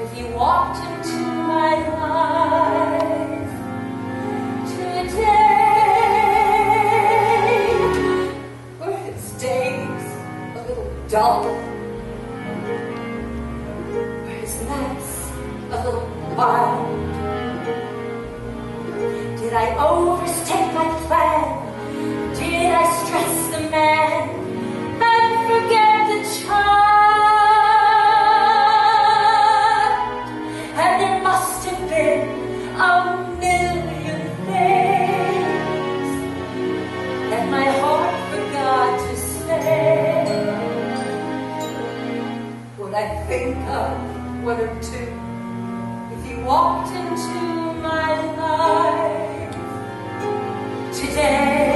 if you walked into my life today? Were his days a little dull? Were his nights a little wild? Did I overstep my plan? Did I stress the man and forget the child? And there must have been a million things that my heart forgot to say. Would I think of one or two if you walked into my life today?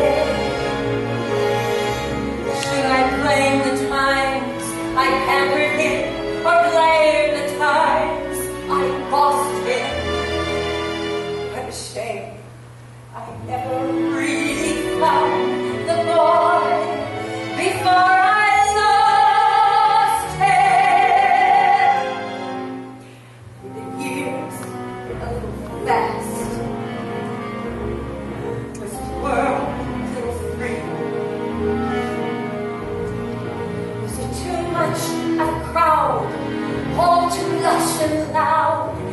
Should I blame the times I pampered him, or blame the times I bossed him? What a shame I never really found the boy before I lost him. The years were a little fast. Was the world a little free? Was it too much of a crowd, all too lush and loud?